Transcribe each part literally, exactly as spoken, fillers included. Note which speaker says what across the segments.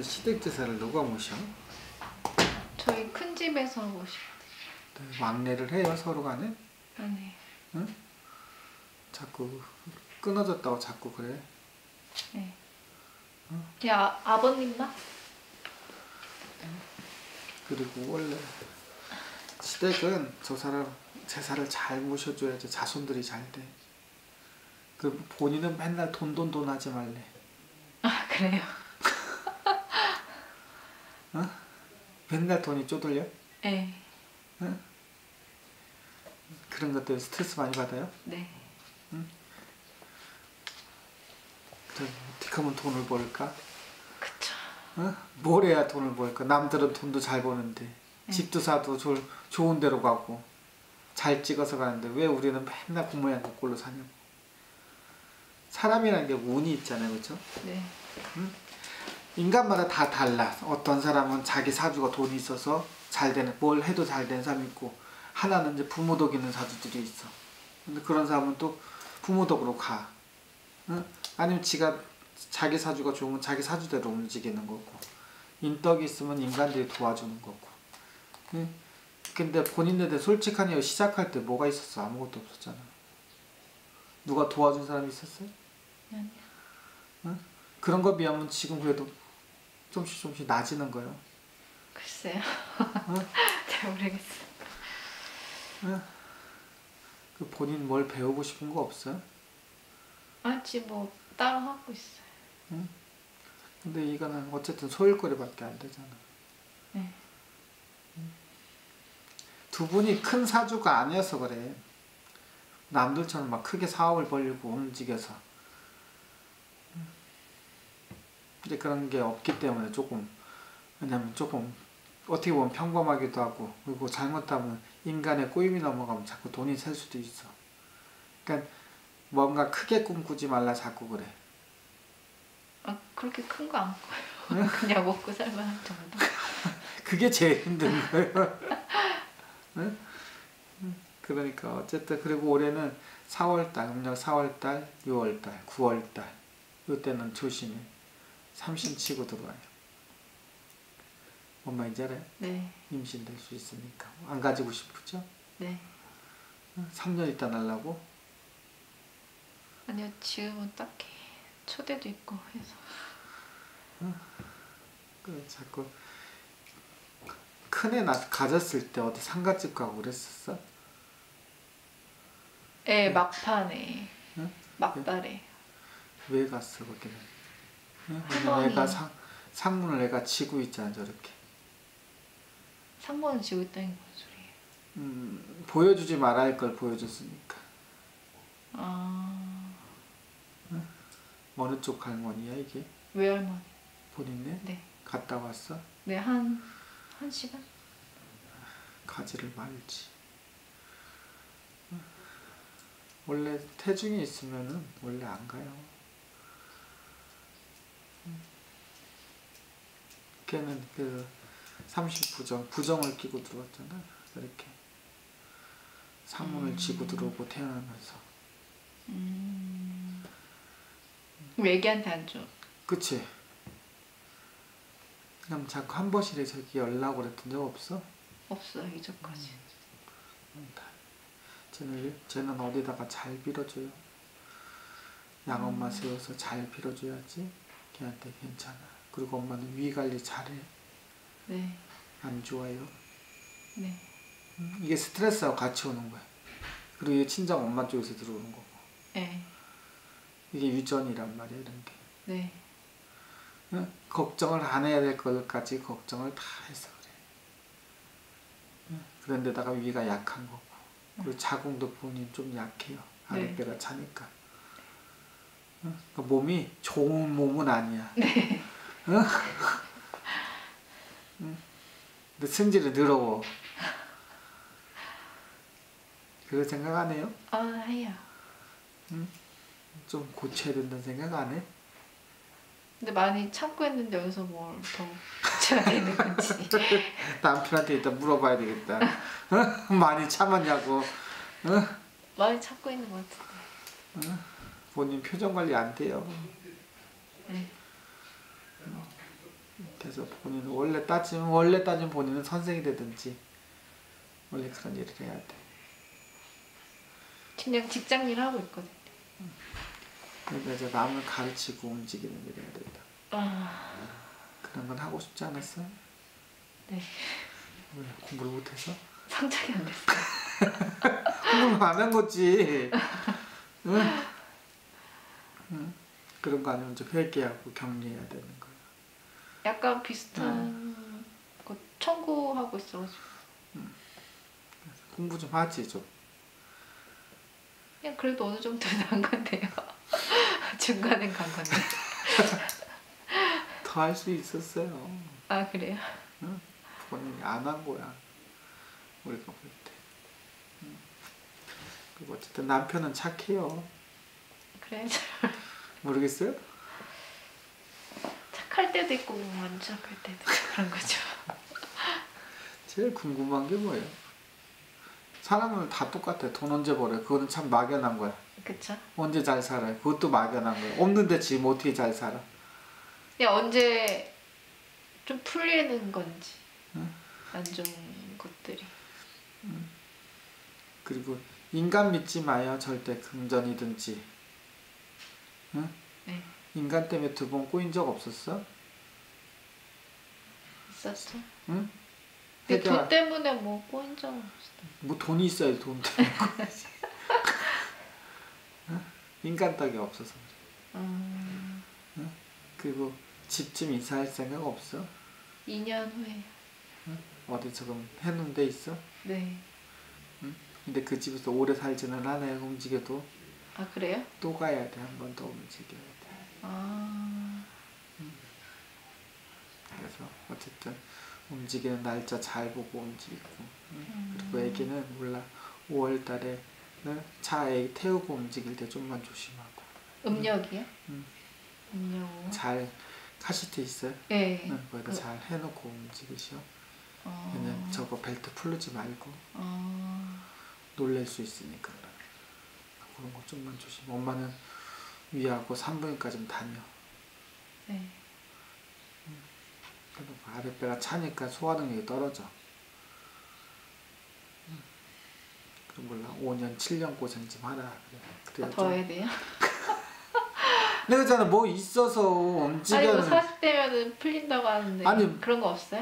Speaker 1: 시댁제사를 누가 모셔?
Speaker 2: 저희 큰 집에서 모시거든요.
Speaker 1: 네, 왕래를 해요 서로 간에?
Speaker 2: 아니.
Speaker 1: 응? 자꾸 끊어졌다고 자꾸 그래.
Speaker 2: 네.
Speaker 1: 응?
Speaker 2: 야 아버님만?
Speaker 1: 그리고 원래 시댁은 저 사람 제사를 잘 모셔줘야지 자손들이 잘 돼. 그 본인은 맨날 돈 돈 돈 하지 말래.
Speaker 2: 아 그래요?
Speaker 1: 어? 맨날 돈이 쪼들려?
Speaker 2: 네.
Speaker 1: 응? 그런 것 때문에 스트레스 많이 받아요?
Speaker 2: 네.
Speaker 1: 응? 그래 어떻게 하면 돈을 벌까?
Speaker 2: 그쵸.
Speaker 1: 어? 뭘 해야 돈을 벌까? 남들은 돈도 잘 버는데 네. 집도 사도 조, 좋은 데로 가고 잘 찍어서 가는데 왜 우리는 맨날 그 모양 그 꼴로 사냐고. 사람이라는 게 운이 있잖아요, 그렇죠?
Speaker 2: 네.
Speaker 1: 응? 인간마다 다 달라. 어떤 사람은 자기 사주가 돈이 있어서 잘 되는, 뭘 해도 잘 되는 사람이 있고, 하나는 이제 부모 덕 있는 사주들이 있어. 근데 그런 사람은 또 부모 덕으로 가. 응? 아니면 지가 자기 사주가 좋으면 자기 사주대로 움직이는 거고, 인덕이 있으면 인간들이 도와주는 거고. 응? 근데 본인들한테 솔직하니 시작할 때 뭐가 있었어? 아무것도 없었잖아. 누가 도와준 사람이 있었어요?
Speaker 2: 아니요.
Speaker 1: 응? 그런 거 비하면 지금 그래도 좀씩 좀씩 나아지는 거예요.
Speaker 2: 글쎄요.
Speaker 1: 응?
Speaker 2: 잘 모르겠어요.
Speaker 1: 응? 그 본인 뭘 배우고 싶은 거 없어요?
Speaker 2: 아직 뭐 따로 하고 있어요.
Speaker 1: 응? 근데 이거는 어쨌든 소일거리밖에 안 되잖아.
Speaker 2: 네.
Speaker 1: 응? 두 분이 큰 사주가 아니어서 그래. 남들처럼 막 크게 사업을 벌리고 움직여서. 이제 그런 게 없기 때문에 조금, 왜냐면 조금 어떻게 보면 평범하기도 하고, 그리고 잘못하면 인간의 꼬임이 넘어가면 자꾸 돈이 셀 수도 있어. 그러니까 뭔가 크게 꿈꾸지 말라 자꾸 그래.
Speaker 2: 아 그렇게 큰 거 안 커요. 그냥 먹고 살만한 정도.
Speaker 1: 그게 제일 힘든 거예요. 응? 그러니까 어쨌든 그리고 올해는 사월달, 음력 사월달, 유월달, 구월달 이때는 조심해. 삼신 치고 들어와요. 뭔 말인지 알아요?
Speaker 2: 네.
Speaker 1: 임신될 수 있으니까. 안 가지고 싶으죠?
Speaker 2: 네.
Speaker 1: 삼 년 있다 날라고?
Speaker 2: 아니요 지금은 딱히 초대도 있고 해서.
Speaker 1: 응? 그 자꾸 큰애 가졌을 때 어디 상가집 가고 그랬었어?
Speaker 2: 네, 막판에.
Speaker 1: 응?
Speaker 2: 막달에.
Speaker 1: 왜 갔어 거기는? 응?
Speaker 2: 할머니.
Speaker 1: 애가 상, 상문을 애가 치고 있잖아 저렇게.
Speaker 2: 상문을 지고 있다는 게 무슨 소리예요?
Speaker 1: 음, 보여주지 말아야 할 걸 보여줬으니까.
Speaker 2: 아...
Speaker 1: 응? 어느 쪽 할머니야 이게?
Speaker 2: 외할머니.
Speaker 1: 본인네?
Speaker 2: 네.
Speaker 1: 갔다 왔어?
Speaker 2: 네, 한, 한 시간?
Speaker 1: 가지를 말지. 응? 원래 태중이 있으면은 원래 안 가요. 응? 걔는 그 삼십 부정, 부정을 끼고 들어왔잖아. 이렇게 상문을
Speaker 2: 음...
Speaker 1: 지고 들어오고 태어나면서.
Speaker 2: 음... 왜 애기한테 안 줘?
Speaker 1: 그치? 그럼 자꾸 한 번씩에 저기 연락을 했던 적 없어?
Speaker 2: 없어요, 이전까지.
Speaker 1: 음. 쟤는, 쟤는 어디다가 잘 빌어줘요. 양엄마 음. 세워서 잘 빌어줘야지 걔한테 괜찮아. 그리고 엄마는 위 관리 잘해.
Speaker 2: 네.
Speaker 1: 안 좋아요.
Speaker 2: 네.
Speaker 1: 음, 이게 스트레스하고 같이 오는 거야. 그리고 이게 친정 엄마 쪽에서 들어오는 거고.
Speaker 2: 네.
Speaker 1: 이게 유전이란 말이야, 이런 게.
Speaker 2: 네.
Speaker 1: 응? 걱정을 안 해야 될 것까지 걱정을 다 해서 그래. 응? 그런데다가 위가 약한 거고. 그리고 자궁도 본인 좀 약해요. 아랫배가 네. 차니까. 응? 그러니까 몸이 좋은 몸은 아니야.
Speaker 2: 네.
Speaker 1: 응? 응? 근데 승질이 더러워. 그럴 생각 안 해요?
Speaker 2: 아, 해요.
Speaker 1: 응? 좀 고쳐야 된다는 생각 안 해?
Speaker 2: 근데 많이 참고 했는데 여기서 뭘 더 고쳐야 되는 건지.
Speaker 1: 남편한테 일단 물어봐야 되겠다. 어? 많이 참았냐고. 어?
Speaker 2: 많이 참고 있는 것 같은데.
Speaker 1: 어? 본인 표정 관리 안 돼요.
Speaker 2: 네.
Speaker 1: 그래서 본인은 원래 따지면 원래 따지면 본인은 선생이 되든지 원래 그런 일을 해야 돼.
Speaker 2: 그냥 직장 일 하고 있거든요.
Speaker 1: 그러니까 이제 남을 가르치고 움직이는 일을 해야 된다.
Speaker 2: 아,
Speaker 1: 그런 건 하고 싶지 않았어?
Speaker 2: 네.
Speaker 1: 왜 공부를 못해서?
Speaker 2: 성적이 안 됐어요.
Speaker 1: 공부를 안 한 거지. 응? 응? 그런 거 아니면 이제 회개하고 격리해야 되는 거야.
Speaker 2: 약간 비슷한 거 청구하고 있어가지고
Speaker 1: 공부 좀 하지 좀.
Speaker 2: 그냥 그래도 어느 정도는 한 건데요. 중간엔 간 건데.
Speaker 1: 더 할 수 있었어요.
Speaker 2: 아 그래요?
Speaker 1: 응? 본인이 안 한 거야. 우리가 볼 때. 응. 그리고 어쨌든 남편은 착해요.
Speaker 2: 그래.
Speaker 1: 모르겠어요?
Speaker 2: 착할 때도 있고 안 착할 때도 있고 그런 거죠.
Speaker 1: 제일 궁금한 게 뭐예요? 사람은 다 똑같아. 돈 언제 벌어요? 그거는 참 막연한 거야.
Speaker 2: 그쵸?
Speaker 1: 언제 잘 살아요? 그것도 막연한 거야. 없는데 지금 어떻게 잘 살아?
Speaker 2: 그냥 언제 좀 풀리는 건지
Speaker 1: 응?
Speaker 2: 안 좋은 것들이.
Speaker 1: 그리고 인간 믿지 마요. 절대 금전이든지. 응?
Speaker 2: 네.
Speaker 1: 인간 때문에 두 번 꼬인 적 없었어?
Speaker 2: 있었죠.
Speaker 1: 응?
Speaker 2: 근데
Speaker 1: 해결-
Speaker 2: 돈 때문에 뭐 꼬인 적은 없었어요.
Speaker 1: 뭐 돈이 있어야 돈 때문에 꼬이지. 응? 인간 떡이 없어서 그래.
Speaker 2: 음,
Speaker 1: 응? 그리고 집쯤 이사할 생각 없어?
Speaker 2: 이 년 후에.
Speaker 1: 응? 어디 지금 해놓은 데 있어?
Speaker 2: 네.
Speaker 1: 응? 근데 그 집에서 오래 살지는 않아요. 움직여도
Speaker 2: 아 그래요?
Speaker 1: 또 가야 돼. 한 번 더 움직여야 돼.
Speaker 2: 아,
Speaker 1: 그래서 어쨌든 움직이는 날짜 잘 보고 움직이고. 응? 그리고 애기는 몰라 오월 달에 차 애 태우고 움직일 때 좀만 조심하고.
Speaker 2: 음력이요?
Speaker 1: 응.
Speaker 2: 음력.
Speaker 1: 잘 카시트 있어요?
Speaker 2: 네.
Speaker 1: 응, 거기다
Speaker 2: 그,
Speaker 1: 잘 해놓고 움직이셔.
Speaker 2: 어,
Speaker 1: 그냥 저거 벨트 풀르지 말고
Speaker 2: 어,
Speaker 1: 놀랄 수 있으니까 그런 거 좀만 조심. 엄마는 위하고 산부인과좀 다녀.
Speaker 2: 네.
Speaker 1: 그리고 아랫배가 차니까 소화 능력이 떨어져. 응. 그럼 몰라 오 년 칠 년 고생 좀 하라. 그래. 그래야
Speaker 2: 더 해야 돼요?
Speaker 1: 내가 그잖아 뭐 있어서
Speaker 2: 아니 뭐
Speaker 1: 움직여는
Speaker 2: 사십 대면은 풀린다고 하는데
Speaker 1: 아니,
Speaker 2: 그런 거 없어요?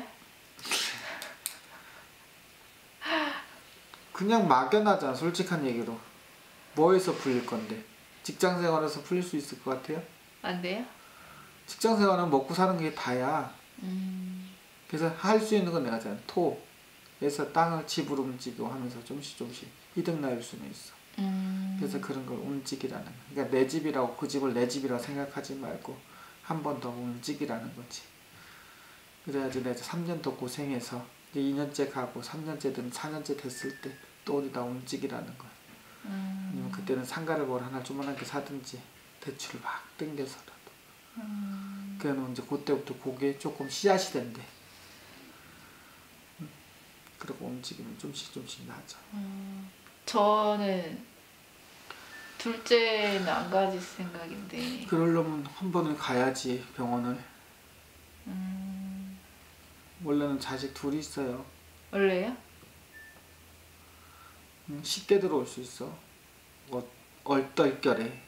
Speaker 1: 그냥 막연하잖아. 솔직한 얘기로 뭐에서 풀릴 건데. 직장생활에서 풀릴 수 있을 것 같아요?
Speaker 2: 안 돼요?
Speaker 1: 직장생활은 먹고 사는 게 다야.
Speaker 2: 음,
Speaker 1: 그래서 할 수 있는 건 내가 잖아. 토에서 땅을 집으로 움직이고 하면서 좀씩 좀씩 이득 날 수는 있어.
Speaker 2: 음,
Speaker 1: 그래서 그런 걸 움직이라는 거야. 그러니까 내 집이라고 그 집을 내 집이라고 생각하지 말고 한 번 더 움직이라는 거지. 그래야지 내가 삼 년 더 고생해서 이제 이 년째 가고 삼 년째든 사 년째 됐을 때 또 어디다 움직이라는 거야.
Speaker 2: 음,
Speaker 1: 아니면 그때는 상가를 뭘 하나 조그맣게 사든지 대출을 막 땡겨서라도.
Speaker 2: 음,
Speaker 1: 그러면 이제 그때부터 그게 조금 씨앗이 된대. 응? 그리고 움직이면 좀씩 좀씩 나아져.
Speaker 2: 음. 저는 둘째는 안 가질 생각인데.
Speaker 1: 그러려면 한 번은 가야지 병원을.
Speaker 2: 음,
Speaker 1: 원래는 자식 둘이 있어요.
Speaker 2: 원래요?
Speaker 1: 응? 쉽게 들어올 수 있어. 어, 얼떨결에.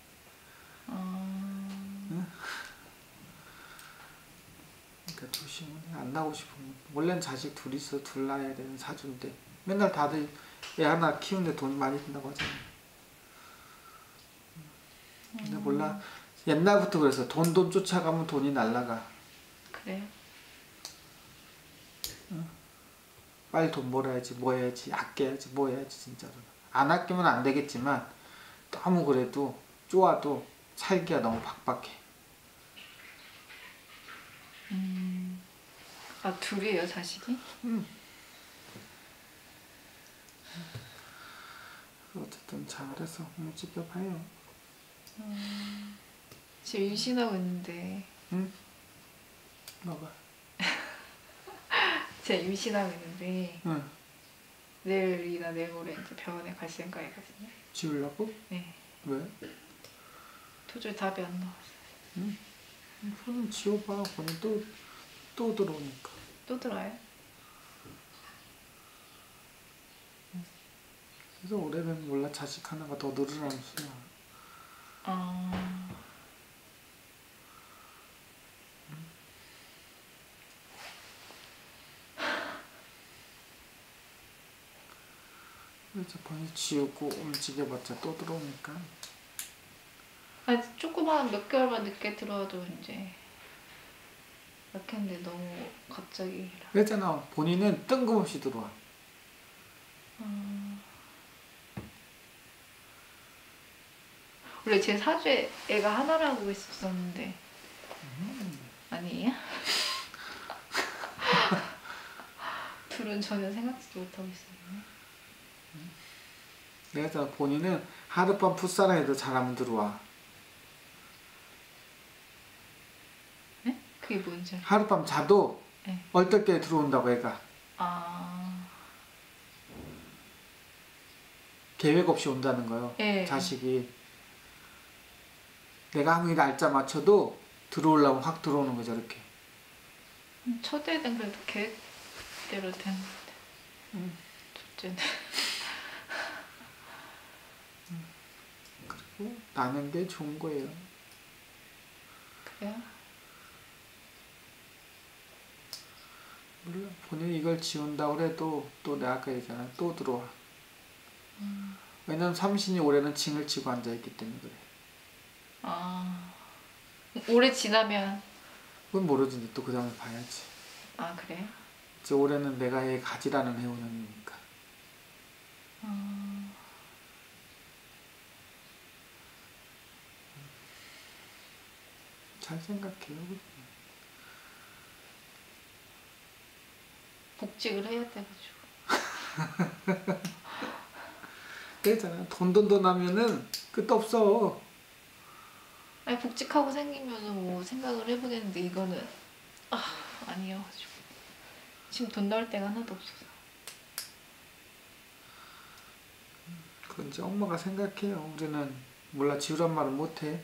Speaker 2: 어,
Speaker 1: 그러니까 조심해. 안 나고 싶으면. 원래는 자식 둘 있어. 둘 낳아야 되는 사주인데 맨날 다들 애 하나 키우는데 돈이 많이 든다고 하잖아. 근데 몰라. 옛날부터 그래서 돈 돈 쫓아가면 돈이 날라가.
Speaker 2: 그래요?
Speaker 1: 빨리 돈 벌어야지, 뭐 해야지, 아껴야지, 뭐 해야지, 진짜로. 안 아끼면 안 되겠지만, 너무 그래도, 쪼아도 살기가 너무 팍팍해.
Speaker 2: 음, 아 둘이에요 자식이?
Speaker 1: 음. 어쨌든 잘해서 움직여봐요.
Speaker 2: 음, 지금 임신하고 있는데
Speaker 1: 응? 봐봐.
Speaker 2: 제가 임신하고 있는데
Speaker 1: 응.
Speaker 2: 내일이나 내일모레 이제 병원에 갈 생각이거든요.
Speaker 1: 지우려고?
Speaker 2: 네.
Speaker 1: 왜?
Speaker 2: 도저히 답이 안 나왔어요.
Speaker 1: 응? 손은 지워봐. 본인 또 또 들어오니까.
Speaker 2: 또 들어요?
Speaker 1: 그래서 올해는 몰라 자식 하나가 더 늘어나는 수야.
Speaker 2: 아,
Speaker 1: 그래서 번이 지우고 움직여봤자 또 들어오니까.
Speaker 2: 아니 조그만 몇 개월만 늦게 들어와도 이제 이렇게 했는데 너무 갑자기.
Speaker 1: 그랬잖아. 본인은 뜬금없이 들어와.
Speaker 2: 음, 원래 제 사주에 애가 하나라고 했었는데 아니에요? 둘은 전혀 생각지도 못하고 있었네.
Speaker 1: 내가 본인은 하룻밤 풋살아 해도 잘하면 들어와.
Speaker 2: 네? 그게 뭔지 알아요?
Speaker 1: 하룻밤 자도
Speaker 2: 네.
Speaker 1: 얼떨결에 들어온다고 애가.
Speaker 2: 아,
Speaker 1: 계획 없이 온다는 거예요.
Speaker 2: 네.
Speaker 1: 자식이. 내가 아무리 날짜 맞춰도 들어오려면 확 들어오는 거죠. 이렇게.
Speaker 2: 첫째는 그래도 계획대로 되는 것 같아.
Speaker 1: 음.
Speaker 2: 둘째는.
Speaker 1: 그리고 나는 게 좋은 거예요.
Speaker 2: 그래요?
Speaker 1: 몰라. 본인이 이걸 지운다고 해도 또 내가 아까 얘기했잖아. 또 들어와.
Speaker 2: 음.
Speaker 1: 왜냐면 삼신이 올해는 징을 치고 앉아있기 때문에 그래.
Speaker 2: 아, 올해 지나면.
Speaker 1: 그건 모르지. 또 그 다음에 봐야지.
Speaker 2: 아, 그래요?
Speaker 1: 이제 올해는 내가 얘 가지라는 해운년이니까.
Speaker 2: 아,
Speaker 1: 잘 생각해요.
Speaker 2: 복직을 해야 돼가지고.
Speaker 1: 그랬잖아. 돈 돈 돈 하면은 끝도 없어.
Speaker 2: 아니 복직하고 생기면은 뭐 생각을 해보겠는데 이거는 아 아니어가지고 지금 돈 나올 데가 하나도 없어서.
Speaker 1: 그건 이제 엄마가 생각해요. 우리는 몰라 지우란 말은 못해.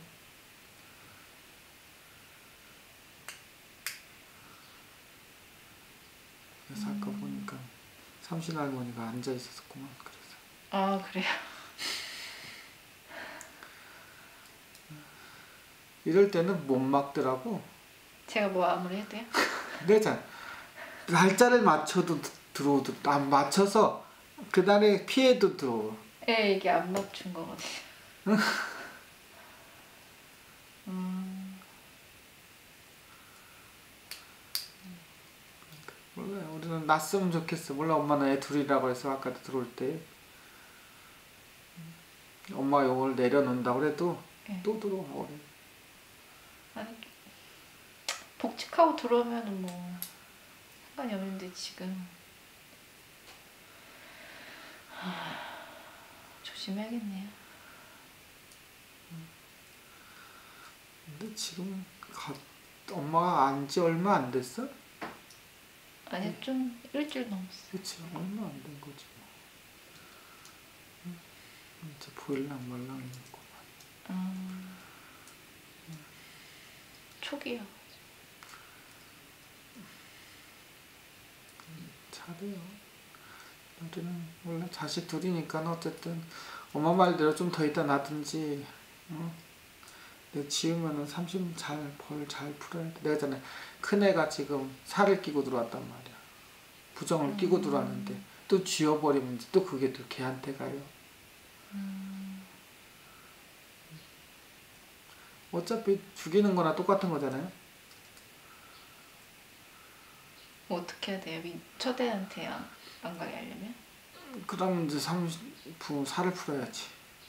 Speaker 1: 그래서 아까
Speaker 2: 음.
Speaker 1: 보니까 삼신 할머니가 앉아 있었구만. 그래서
Speaker 2: 아 그래요?
Speaker 1: 이럴 때는 못 막더라고.
Speaker 2: 제가 뭐 아무리 해도요?
Speaker 1: 그래잖아. 날짜를 맞춰도 드- 들어오도 안 맞춰서 그날에 피해도 들어오.
Speaker 2: 예 이게 안 맞춘 것 같아요. 음,
Speaker 1: 몰라. 우리는 났으면 좋겠어. 몰라. 엄마는 애 둘이라고 해서 아까도 들어올 때 엄마가 이걸 내려놓는다고 그래도
Speaker 2: 예.
Speaker 1: 또 들어와. 올해.
Speaker 2: 아니 복직하고 들어오면은 뭐 상관이 없는데 지금 하, 조심해야겠네요.
Speaker 1: 근데 지금 가, 엄마가 안지 얼마 안 됐어?
Speaker 2: 아니 좀 일주일 넘었어.
Speaker 1: 그치. 얼마 안 된 거지 뭐. 응. 이제 보일랑 말랑이니까.
Speaker 2: 음, 초기요.
Speaker 1: 잘해요. 우리는 원래 자식 둘이니까 어쨌든 엄마 말대로 좀 더 있다 놔든지. 어? 근데 지으면은 삼십 잘 벌 잘 풀어야 돼. 내가 전에 큰애가 지금 살을 끼고 들어왔단 말이야. 부정을
Speaker 2: 음.
Speaker 1: 끼고 들어왔는데 또 쥐어버리면 이제 또 그게 또 걔한테 가요.
Speaker 2: 음,
Speaker 1: 어차피 죽이는 거나 똑같은 거잖아요.
Speaker 2: 뭐 어떻게 해야 돼요? 이 첫애한테 안, 안 가게 하려면?
Speaker 1: 그럼 이제 삼십 부 살을 풀어야지.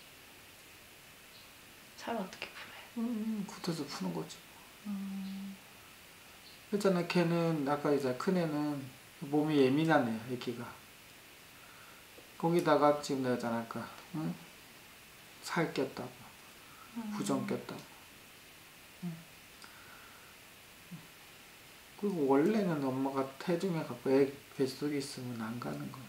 Speaker 2: 살 어떻게 풀어요?
Speaker 1: 음, 굿해서 푸는 거지.
Speaker 2: 음,
Speaker 1: 그랬잖아. 걔는 아까 이제 큰 애는 몸이 예민한 애야. 애기가. 거기다가 지금 내가 잖아 아까 응? 살 꼈다고 부정 꼈다고. 응. 그리고 원래는 엄마가 태중에 갖고 애 뱃속에 있으면 안 가는 거야.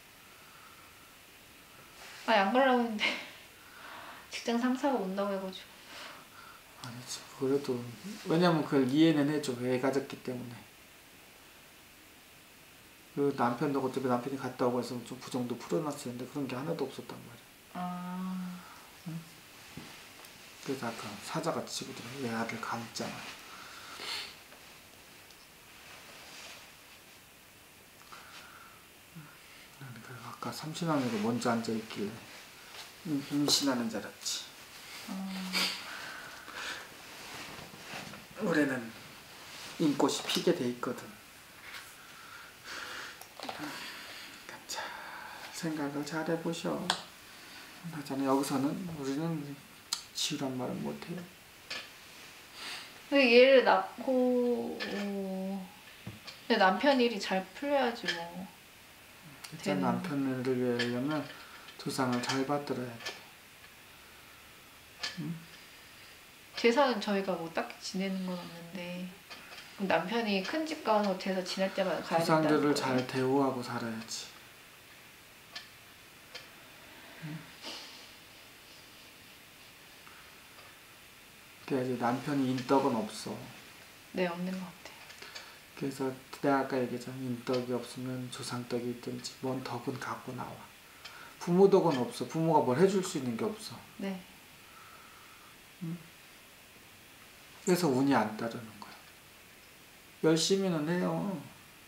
Speaker 2: 아니 안 가려고 했는데 직장 상사가 온다고 해가지고.
Speaker 1: 아니지. 그래도 왜냐면 그걸 이해는 해줘. 애 가졌기 때문에. 그 남편도 어차피 남편이 갔다 오고 해서 좀 부정도 풀어놨었는데 그런 게 하나도 없었단 말이야.
Speaker 2: 아,
Speaker 1: 그래서 아까 사자같이 치고 들어. 내 아들 감잖아. 그러니까 아까 삼신왕으로 먼저 앉아있길래 임- 임신하는 줄 알았지.
Speaker 2: 아,
Speaker 1: 올해는 임꽃이 피게 돼 있거든. 그러니까 잘 생각을 잘 해보셔. 하잖아. 여기서는 우리는 지우란 말은 못해요.
Speaker 2: 근데 얘를 낳고 어, 내 남편 일이 잘 풀려야지 뭐.
Speaker 1: 일단
Speaker 2: 되는.
Speaker 1: 남편을 위하려면 조상을 잘 받들어야 돼.
Speaker 2: 제사는 저희가 뭐 딱히 지내는 건 없는데 그럼 남편이 큰 집 가서 제사 지낼 때마다 가야 된다는
Speaker 1: 조상들을
Speaker 2: 거예요?
Speaker 1: 잘 대우하고 살아야지. 그래야지. 남편이 인덕은 없어.
Speaker 2: 네, 없는 것 같아요.
Speaker 1: 그래서 내가 아까 얘기했잖아. 인덕이 없으면 조상덕이 있든지 뭔 덕은 갖고 나와. 부모 덕은 없어. 부모가 뭘 해줄 수 있는 게 없어.
Speaker 2: 네.
Speaker 1: 그래서 운이 안 따르는 거야. 열심히는 해요.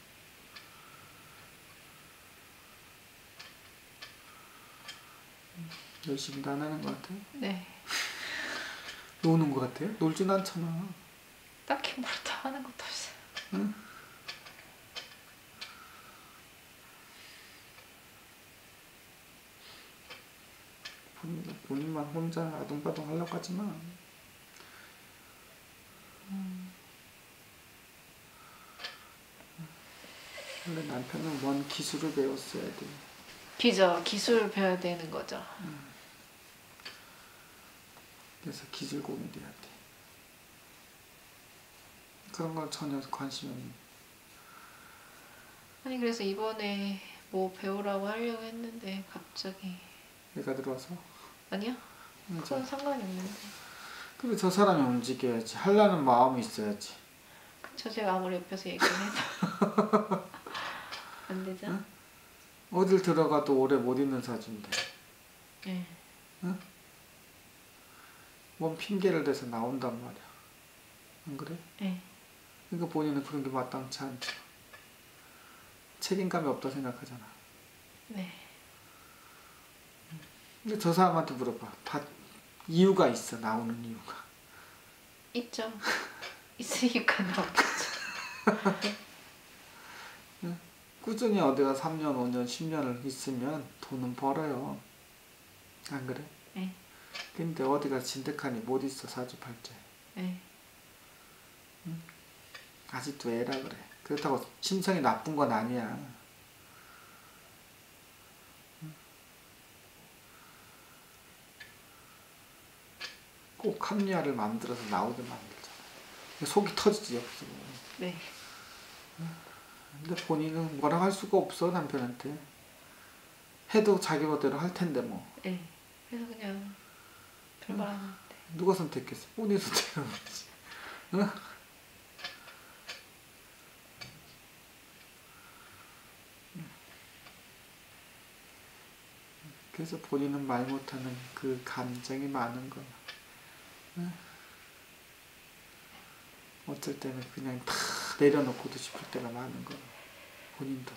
Speaker 1: 열심히도 안 하는 것 같아요.
Speaker 2: 네.
Speaker 1: 노는 것 같아요. 놀진 않잖아.
Speaker 2: 딱히 뭘 다 하는 것도 없어요.
Speaker 1: 응? 본- 본인만 혼자 아둥바둥 하려고 하지 마. 원래 남편은 뭔 기술을 배웠어야 돼.
Speaker 2: 기저, 기술 배워야 되는 거죠.
Speaker 1: 그래서 기술공이 돼야 돼. 그런 건 전혀 관심이 없는.
Speaker 2: 아니 그래서 이번에 뭐 배우라고 하려고 했는데 갑자기
Speaker 1: 애가 들어와서.
Speaker 2: 아니요?
Speaker 1: 그죠?
Speaker 2: 그건 상관이 없는데.
Speaker 1: 근데 저 사람이 움직여야지. 하려는 마음이 있어야지.
Speaker 2: 그쵸, 제가 아무리 옆에서 얘기를 해도 안 되죠?
Speaker 1: 응? 어딜 들어가도 오래 못 있는 사주인데.
Speaker 2: 네.
Speaker 1: 뭔 핑계를 대서 나온단 말이야. 안 그래?
Speaker 2: 네.
Speaker 1: 그러니까 본인은 그런 게 마땅치 않죠. 책임감이 없다 생각하잖아.
Speaker 2: 네.
Speaker 1: 근데 저 사람한테 물어봐. 다 이유가 있어. 나오는 이유가.
Speaker 2: 있죠. 있으니까 나오겠죠.
Speaker 1: 꾸준히 어디가 삼 년, 오 년, 십 년을 있으면 돈은 벌어요. 안 그래?
Speaker 2: 네.
Speaker 1: 근데 어디가 진득하니 못 있어. 사주팔자에.
Speaker 2: 네.
Speaker 1: 아직도 애라 그래. 그렇다고 심성이 나쁜 건 아니야. 꼭 합리화를 만들어서 나오게 만들잖아. 속이 터지지 없어.
Speaker 2: 네.
Speaker 1: 근데 본인은 뭐라 할 수가 없어. 남편한테. 해도 자기 멋대로 할 텐데 뭐.
Speaker 2: 네. 그래서 그냥 별말 안 하는데.
Speaker 1: 누가 선택했어? 본인이 선택한 거지. 응? 그래서 본인은 말 못하는 그 감정이 많은 거야. 응? 어쩔 때는 그냥 다 내려놓고도 싶을 때가 많은 거야. 본인도.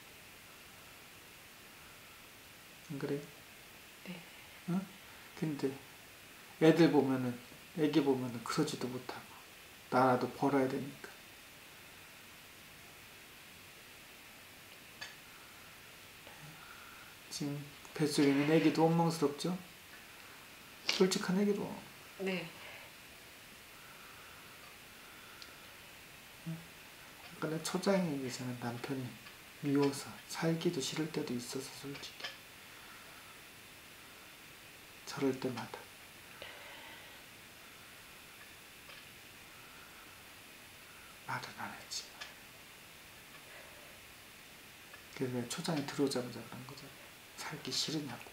Speaker 1: 안 그래?
Speaker 2: 네.
Speaker 1: 응? 근데 애들 보면은, 애기 보면은 그러지도 못하고 나라도 벌어야 되니까. 지금 뱃속에 있는 애기도 원망스럽죠? 솔직한 애기도.
Speaker 2: 네.
Speaker 1: 근데 초장이 얘기잖아. 남편이 미워서 살기도 싫을 때도 있어서 솔직히. 저럴 때마다. 말은 안 했지. 그래서 왜 초장이 들어오자마자 그런 거죠. 살기 싫으냐고.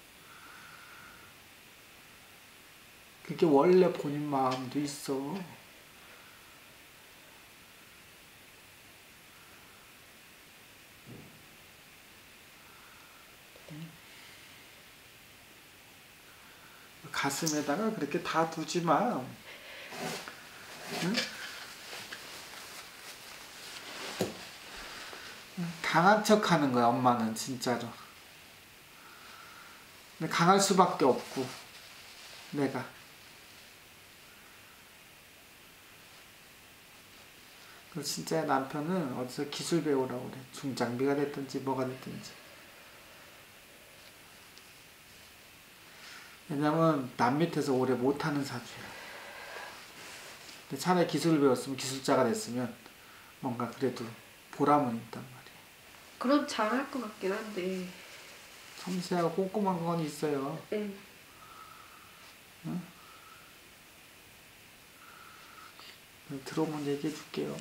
Speaker 1: 그게 원래 본인 마음도 있어. 가슴에다가 그렇게 다 두지 마. 응? 강한 척 하는 거야, 엄마는 진짜로. 근데 강할 수밖에 없고, 내가. 그 진짜 남편은 어디서 기술 배우라고 그래. 중장비가 됐든지 뭐가 됐든지. 왜냐면 남 밑에서 오래 못하는 사주야. 근데 차라리 기술을 배웠으면 기술자가 됐으면 뭔가 그래도 보람은 있단 말이야.
Speaker 2: 그럼 잘할 것 같긴 한데.
Speaker 1: 섬세하고 꼼꼼한 건 있어요.
Speaker 2: 네.
Speaker 1: 응? 들어오면 얘기해 줄게요.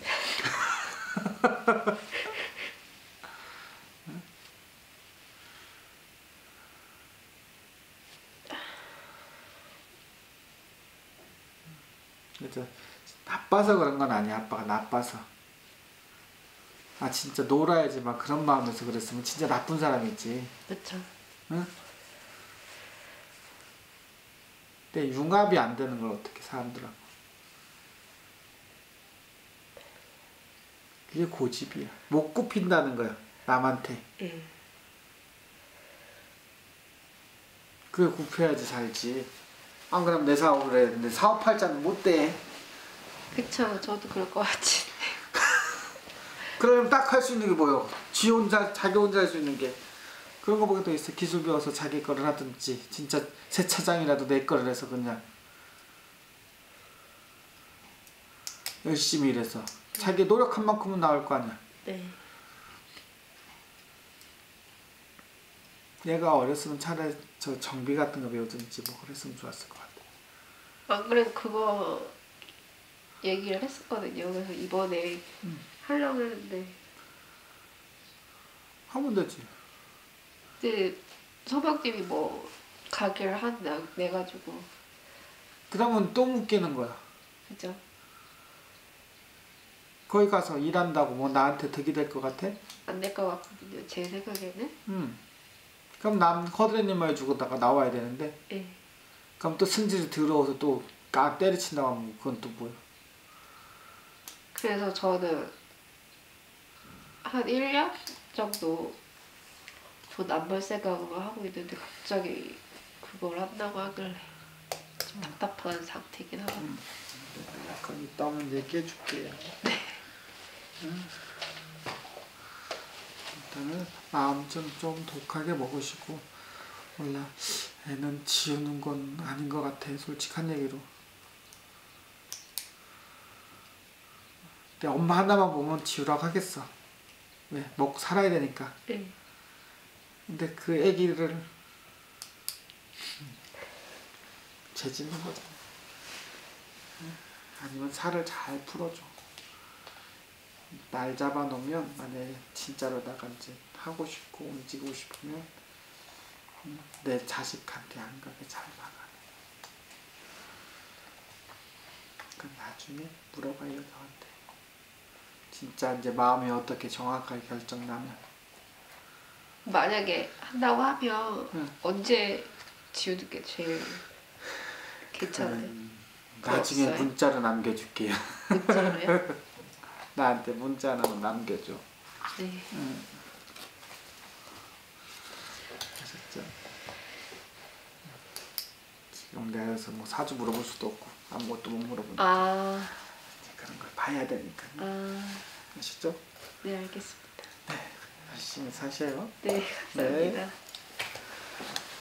Speaker 1: 그래서 나빠서 그런 건 아니야. 아빠가 나빠서. 아 진짜 놀아야지 막 그런 마음에서 그랬으면 진짜 나쁜 사람이지.
Speaker 2: 그쵸.
Speaker 1: 응? 근데 융합이 안 되는 걸 어떻게 사람들하고. 그게 고집이야. 못 굽힌다는 거야. 남한테.
Speaker 2: 예.
Speaker 1: 그게 굽혀야지 살지. 안 그러면 내 사업을 해야 되는데 사업할 자는 못 돼.
Speaker 2: 그쵸. 저도 그럴 것 같지.
Speaker 1: 그러면 딱 할 수 있는 게 뭐요? 지 혼자, 자기 혼자 할 수 있는 게. 그런 거 보게 또 있어. 기술 배워서 자기 거를 하든지, 진짜 세차장이라도 내 거를 해서 그냥 열심히 일해서. 자기 노력한 만큼은 나올 거 아니야.
Speaker 2: 네.
Speaker 1: 얘가 어렸으면 차라리 저 정비 같은 거 배우든지 뭐 그랬으면 좋았을 것 같아.
Speaker 2: 안 그래도 그거 얘기를 했었거든요. 그래서 이번에
Speaker 1: 음.
Speaker 2: 하려고 했는데
Speaker 1: 하면 되지.
Speaker 2: 이제 서방님이 뭐 가게를 한다 내가지고.
Speaker 1: 그러면 또 묶이는 거야.
Speaker 2: 그죠?
Speaker 1: 거기 가서 일한다고 뭐 나한테 득이 될 것 같아?
Speaker 2: 안 될 것 같거든요. 제 생각에는.
Speaker 1: 음. 그럼 남 허드렛님 말 주고다가 나와야 되는데.
Speaker 2: 예.
Speaker 1: 그럼 또 승질이 들어와서 또 까 때려친다고 하면 그건 또 뭐야?
Speaker 2: 그래서 저는 한 일 년 정도 돈 안 벌 생각으로 하고 있는데 갑자기 그걸 한다고 하길래 좀 답답한 상태긴 하거든요.
Speaker 1: 음. 그럼 이따 오면 얘기해 줄게요. 네. 응? 일단은 마음 좀, 좀 독하게 먹으시고. 몰라, 애는 지우는 건 아닌 것 같아. 솔직한 얘기로. 근데 엄마 하나만 보면 지우라고 하겠어. 왜? 먹고 살아야 되니까.
Speaker 2: 네.
Speaker 1: 근데 그 애기를 죄짓는 거잖아. 아니면 살을 잘 풀어줘. 날 잡아놓으면 만약에 진짜로다가 이제 하고 싶고 움직이고 싶으면 내 자식한테 안 가게 잘 막아내. 그럼 나중에 물어봐요 너한테. 진짜 이제 마음이 어떻게 정확하게 결정나면.
Speaker 2: 만약에 한다고 하면
Speaker 1: 응.
Speaker 2: 언제 지우는 게 제일 괜찮아요?
Speaker 1: 음, 나중에
Speaker 2: 없어요?
Speaker 1: 문자로 남겨줄게요.
Speaker 2: 문자로요?
Speaker 1: 나한테 문자 하나만 남겨줘.
Speaker 2: 네.
Speaker 1: 응. 아셨죠? 지금 내가 그래서 뭐 사주 물어볼 수도 없고 아무것도 못 물어보니까
Speaker 2: 아,
Speaker 1: 그런 걸 봐야 되니까.
Speaker 2: 아,
Speaker 1: 아시죠?
Speaker 2: 네 알겠습니다.
Speaker 1: 네, 열심히 사셔요.
Speaker 2: 네, 감사합니다.
Speaker 1: 네.